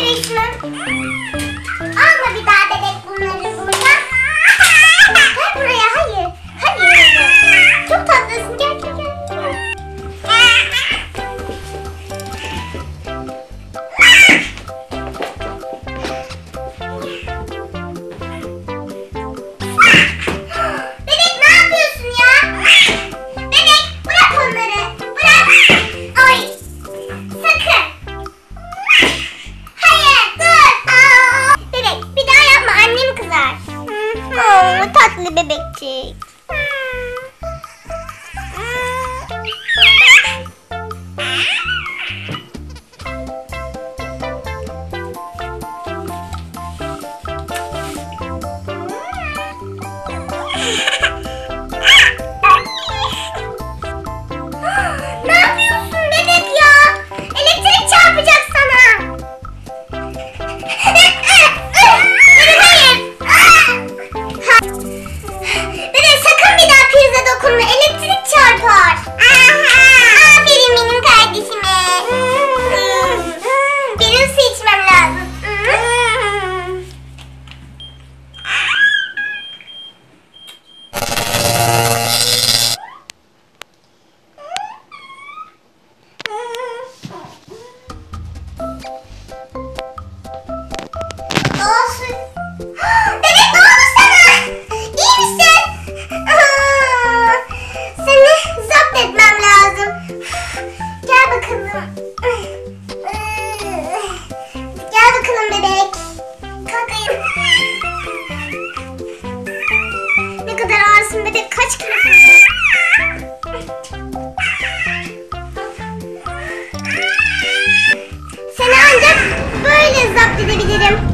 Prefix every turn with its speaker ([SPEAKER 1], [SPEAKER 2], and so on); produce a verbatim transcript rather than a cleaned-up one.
[SPEAKER 1] kardeşime. Alma bir daha bebek bunları buradan. Gel buraya, hayır. Hayır. Çok tatlısın, gel gel gel. Bebek ne yapıyorsun ya? Bebek bırak onları. Bırak. Ay. Sakın. Hayır dur. Aa. Bebek bir daha yapma, annem kızar. Oo, tatlı bebekçik. Ne yapıyorsun bebek ya? Elektrik çarpacak sana. Bebek hayır. Bebek sakın bir daha prize dokunma. Elektrik çarpar. Aferin benim kardeşime. Benim su içmem lazım. Olsun. Bebek ne oldu sana? İyi misin? Aa, seni zapt etmem lazım. Gel bakalım. Gel bakalım bebek. Kalkayım. Ne kadar ağırsın bebek, kaç kilo? Seni ancak böyle zapt edebilirim.